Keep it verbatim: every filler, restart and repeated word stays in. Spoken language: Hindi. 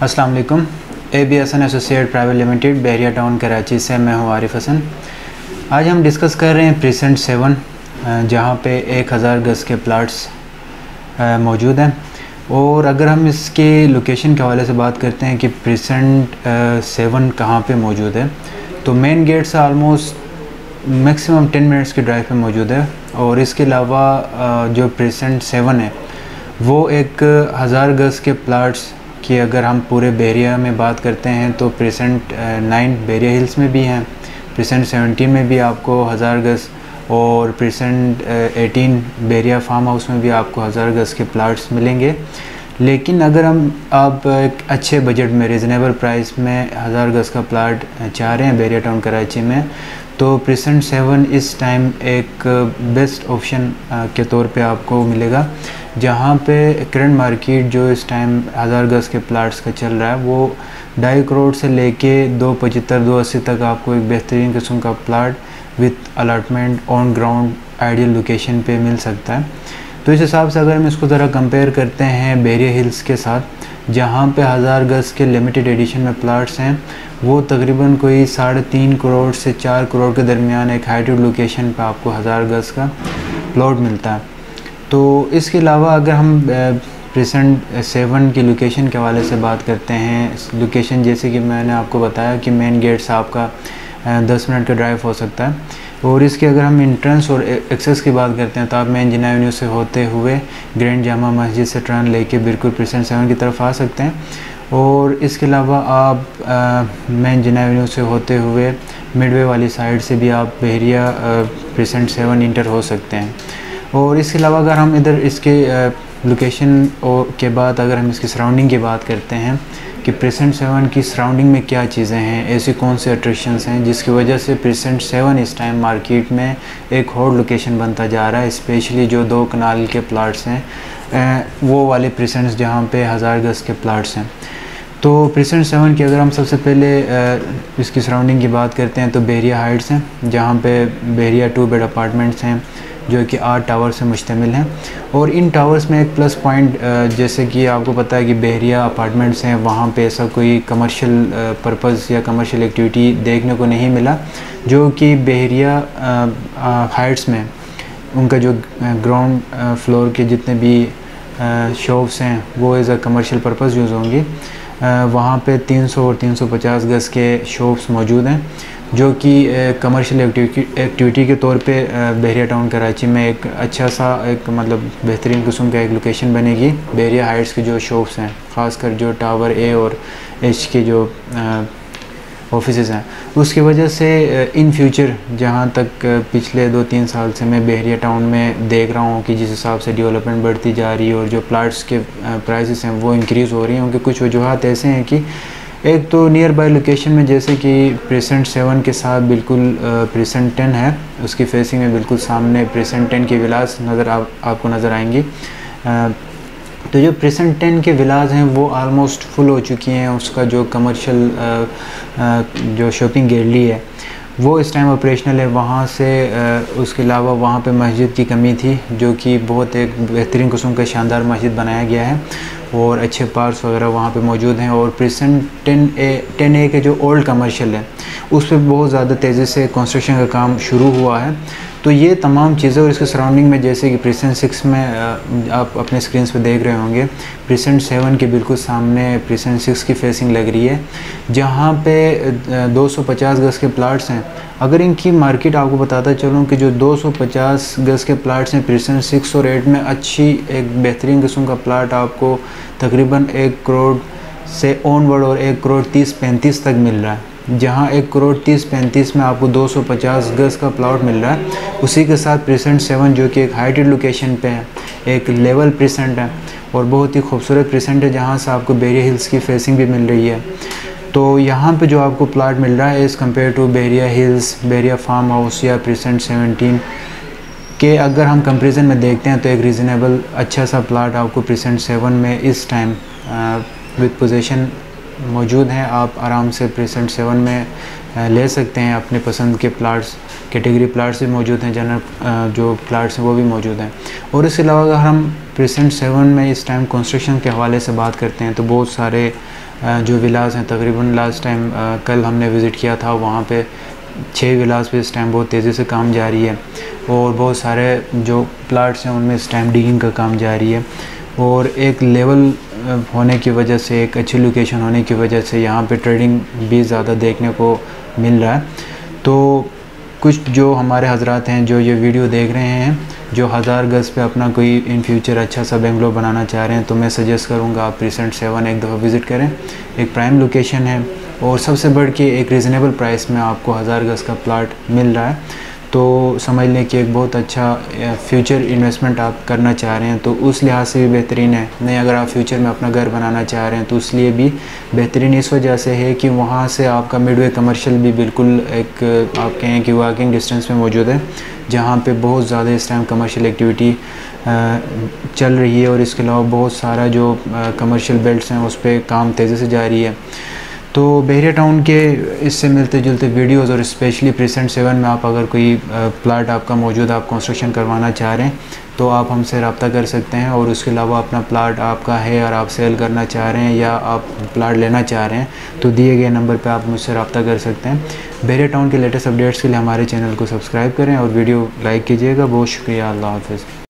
अस्सलाम वालेकुम। A B Hasan associate private limited, Bahria town Karachi से मैं हूँ आरिफ हसन। आज हम डिस्कस कर रहे हैं प्रेसेंट सेवन, जहाँ पे एक हज़ार गज़ के प्लाट्स मौजूद हैं। और अगर हम इसके लोकेशन के हवाले से बात करते हैं कि प्रेसेंट सेवन कहाँ पे मौजूद है, तो मेन गेट से आलमोस्ट मैक्सिमम टेन मिनट्स की ड्राइव पे मौजूद है। और इसके अलावा जो प्रेसेंट सेवन है वो एक हज़ार गज़ के प्लाट्स की अगर हम पूरे बहरिया में बात करते हैं तो प्रेसेंट नाइन बहरिया हिल्स में भी हैं, प्रेसेंट सेवनटीन में भी आपको हज़ार गज़, और precinct eighteen Bahria farm house में भी आपको हज़ार गज़ के प्लाट्स मिलेंगे। लेकिन अगर हम आप एक अच्छे बजट में रीज़नेबल प्राइस में हज़ार गज़ का प्लाट चाह रहे हैं बहरिया टाउन कराची में, तो प्रेसेंट सेवन इस टाइम एक बेस्ट ऑप्शन के तौर पे आपको मिलेगा। जहाँ पे करंट मार्केट जो इस टाइम हज़ार गज़ के प्लाट्स का चल रहा है वो ढाई करोड़ से लेके दो पचहत्तर दो अस्सी तक आपको एक बेहतरीन किस्म का plot with allotment on ground ideal location पे मिल सकता है। तो इस हिसाब से अगर हम इसको ज़रा कंपेयर करते हैं बहरिया हिल्स के साथ, जहाँ पे हज़ार गज़ के लिमिटेड एडिशन में प्लाट्स हैं, वो तकरीबन कोई साढ़े तीन करोड़ से चार करोड़ के दरमियान एक हाइटेड लोकेशन पे आपको हज़ार गज़ का प्लॉट मिलता है। तो इसके अलावा अगर हम प्रेसेंट सेवन की लोकेशन के हवाले से बात करते हैं, लोकेशन जैसे कि मैंने आपको बताया कि मेन गेट से आपका दस मिनट का ड्राइव हो सकता है। और इसके अगर हम इंट्रेंस और एक्सेस की बात करते हैं तो आप मेन जिना एवेन्यू से होते हुए ग्रैंड जामा मस्जिद से टर्न लेके बिल्कुल प्रेसेंट सेवन की तरफ आ सकते हैं। और इसके अलावा आप मेन जिना एवेन्यू से होते हुए मिडवे वाली साइड से भी आप बहरिया प्रेसेंट सेवन इंटर हो सकते हैं। और इसके अलावा अगर हम इधर इसके लोकेशन के बाद अगर हम इसकी सराउंडिंग की बात करते हैं कि प्रेसेंट सेवन की सराउंडिंग में क्या चीज़ें हैं, ऐसी कौन से अट्रैक्शंस हैं जिसकी वजह से प्रेसेंट सेवन इस टाइम मार्केट में एक हॉट लोकेशन बनता जा रहा है। स्पेशली जो दो कनाल के प्लाट्स हैं वो वाले प्रेसेंट्स जहाँ पे हज़ार गज़ के प्लाट्स हैं। तो प्रेसेंट सेवन की अगर हम सबसे पहले इसकी सराउंडिंग की बात करते हैं तो बहरिया हाइट्स हैं, जहाँ पे बहरिया टू बेड अपार्टमेंट्स हैं जो कि आठ टावर से मुश्तमिल हैं। और इन टावर्स में एक प्लस पॉइंट, जैसे कि आपको पता है कि बहरिया अपार्टमेंट्स हैं, वहाँ पे ऐसा कोई कमर्शियल पर्पज़ या कमर्शियल एक्टिविटी देखने को नहीं मिला, जो कि बहरिया हाइट्स में उनका जो ग्राउंड फ्लोर के जितने भी शॉप्स हैं वो as a commercial purpose use होंगी। वहाँ पे तीन सौ और तीन सौ पचास गज़ के शॉप्स मौजूद हैं जो कि कमर्शियल एक्टिविटी एक्टिविटी के तौर पे बहरिया टाउन कराची में एक अच्छा सा एक मतलब बेहतरीन किस्म का एक लोकेशन बनेगी। बहरिया हाइट्स के जो शॉप्स हैं, ख़ासकर जो टावर ए और एच के जो ऑफिसेज़ हैं, उसकी वजह से इन फ्यूचर जहाँ तक पिछले दो तीन साल से मैं बहरिया टाउन में देख रहा हूँ कि जिस हिसाब से डेवलपमेंट बढ़ती जा रही है और जो प्लाट्स के प्राइसेस हैं वो इंक्रीज़ हो रही हैं, उनके कुछ वजूहत ऐसे हैं कि एक तो नियर बाय लोकेशन में जैसे कि प्रेसेंट सेवन के साथ बिल्कुल प्रेसेंट टेन है, उसकी फेसिंग में बिल्कुल सामने प्रेसेंट टेन की विलास नज़र आप, आपको नज़र आएंगी। तो जो प्रेसेंट टेन के विलास हैं वो आलमोस्ट फुल हो चुकी हैं। उसका जो कमर्शियल जो शॉपिंग गैलरी है वो इस टाइम ऑपरेशनल है। वहाँ से उसके अलावा वहाँ पे मस्जिद की कमी थी, जो कि बहुत एक बेहतरीन किस्म का शानदार मस्जिद बनाया गया है और अच्छे पार्क्स वगैरह वहाँ पे मौजूद हैं। और precinct ten A ten A के जो ओल्ड कमर्शियल है उस पर बहुत ज़्यादा तेज़ी से कंस्ट्रक्शन का काम शुरू हुआ है। तो ये तमाम चीज़ें और इसके सराउंडिंग में जैसे कि प्रेसेंट सिक्स में आप अपने स्क्रीन पे देख रहे होंगे, प्रेसेंट सेवन के बिल्कुल सामने प्रेसेंट सिक्स की फेसिंग लग रही है, जहाँ पे दो सौ पचास गज़ के प्लाट्स हैं। अगर इनकी मार्केट आपको बताता चलूँ कि जो दो सौ पचास गज़ के प्लाट्स हैं प्रेसेंट सिक्स और एट में, अच्छी एक बेहतरीन किस्म का प्लाट आपको तकरीबन एक करोड़ से ऑनवर्ड और एक करोड़ तीस पैंतीस तक मिल रहा है। जहाँ एक करोड़ तीस पैंतीस में आपको दो सौ पचास गज़ का प्लॉट मिल रहा है, उसी के साथ प्रेसेंट सेवन जो कि एक हाइटेड लोकेशन पे है, एक लेवल प्रेसेंट है और बहुत ही खूबसूरत प्रेसेंट है, जहाँ से आपको बहरिया हिल्स की फेसिंग भी मिल रही है। तो यहाँ पे जो आपको प्लाट मिल रहा है as compare to Bahria hills, Bahria farm house या प्रेसेंट सेवनटीन के अगर हम कंपेरिजन में देखते हैं तो एक रीज़नेबल अच्छा सा प्लाट आपको प्रेसेंट सेवन में इस टाइम विद पोजीशन मौजूद हैं। आप आराम से प्रेसेंट सेवन में ले सकते हैं। अपने पसंद के प्लाट्स, कैटेगरी प्लाट्स भी मौजूद हैं, जनरल जो प्लाट्स हैं वो भी मौजूद हैं। और इसके अलावा अगर हम प्रेसेंट सेवन में इस टाइम कंस्ट्रक्शन के हवाले से बात करते हैं तो बहुत सारे जो विलास हैं, तकरीबन लास्ट टाइम कल हमने विज़िट किया था, वहाँ पे छः विलास पे इस टाइम बहुत तेज़ी से काम जारी है। और बहुत सारे जो प्लाट्स हैं उनमें इस टाइम डिगिंग का काम जारी है। और एक लेवल होने की वजह से, एक अच्छी लोकेशन होने की वजह से यहाँ पे ट्रेडिंग भी ज़्यादा देखने को मिल रहा है। तो कुछ जो हमारे हजरात हैं जो ये वीडियो देख रहे हैं, जो हज़ार गज़ पे अपना कोई इन फ्यूचर अच्छा सा बेंगलोर बनाना चाह रहे हैं, तो मैं सजेस्ट करूँगा आप प्रेसेंट सेवन एक दफ़ा विज़िट करें। एक प्राइम लोकेशन है और सबसे बढ़ के एक रीज़नेबल प्राइस में आपको हज़ार गज़ का प्लाट मिल रहा है। तो समझ लें कि एक बहुत अच्छा फ्यूचर इन्वेस्टमेंट आप करना चाह रहे हैं तो उस लिहाज से भी बेहतरीन है। नहीं, अगर आप फ्यूचर में अपना घर बनाना चाह रहे हैं तो उसलिए भी बेहतरीन इस वजह से है कि वहाँ से आपका मिडवे कमर्शियल भी बिल्कुल एक आप कहें कि वॉकिंग डिस्टेंस में मौजूद है, जहाँ पे बहुत ज़्यादा इस टाइम कमर्शियल एक्टिविटी चल रही है। और इसके अलावा बहुत सारा जो कमर्शियल बेल्ट्स हैं उस पर काम तेज़ी से जारी है। तो बहरिया टाउन के इससे मिलते जुलते वीडियोस और स्पेशली प्रेसेंट सेवन में आप अगर कोई प्लाट आपका मौजूद, आप कंस्ट्रक्शन करवाना चाह रहे हैं तो आप हमसे रब्ता कर सकते हैं। और उसके अलावा अपना प्लाट आपका है और आप सेल करना चाह रहे हैं या आप प्लाट लेना चाह रहे हैं तो दिए गए नंबर पे आप मुझसे रब्ता कर सकते हैं। बहरिया टाउन के लेटेस्ट अपडेट्स के लिए हमारे चैनल को सब्सक्राइब करें और वीडियो लाइक कीजिएगा। बहुत शुक्रिया। अल्लाह हाफ़िज़।